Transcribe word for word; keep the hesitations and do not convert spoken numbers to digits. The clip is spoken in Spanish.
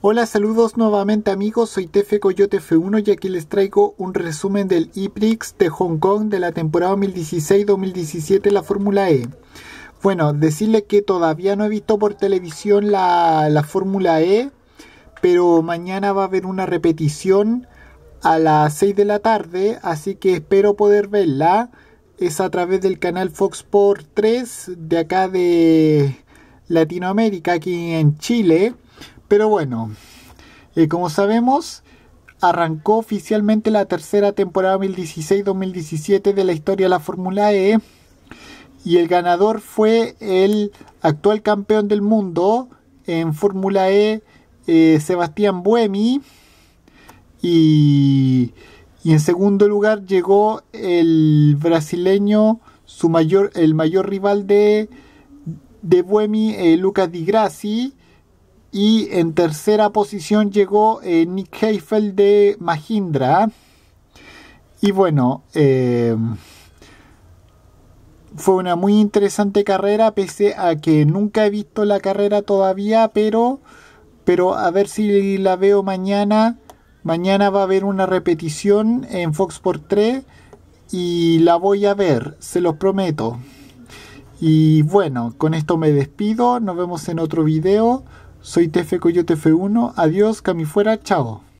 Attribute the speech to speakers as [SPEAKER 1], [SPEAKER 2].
[SPEAKER 1] Hola, saludos nuevamente amigos, soy Tefe Coyote F uno y aquí les traigo un resumen del E-Prix de Hong Kong de la temporada dos mil dieciséis dos mil diecisiete de la Fórmula E. Bueno, decirle que todavía no he visto por televisión la, la Fórmula E, pero mañana va a haber una repetición a las seis de la tarde, así que espero poder verla. Es a través del canal Fox Sports tres de acá de Latinoamérica, aquí en Chile. Pero bueno, eh, como sabemos, arrancó oficialmente la tercera temporada dos mil dieciséis dos mil diecisiete de la historia de la Fórmula E. Y el ganador fue el actual campeón del mundo en Fórmula E, eh, Sebastián Buemi. Y, y en segundo lugar llegó el brasileño, su mayor, el mayor rival de, de Buemi, eh, Lucas Di Grassi. Y en tercera posición llegó eh, Nick Heidfeld de Mahindra. Y bueno, eh, fue una muy interesante carrera, pese a que nunca he visto la carrera todavía, pero, pero a ver si la veo mañana. Mañana va a haber una repetición en Fox Sports tres y la voy a ver, se los prometo. Y bueno, con esto me despido, nos vemos en otro video. Soy Tefe Coyote F uno, adiós, cami fuera, chao.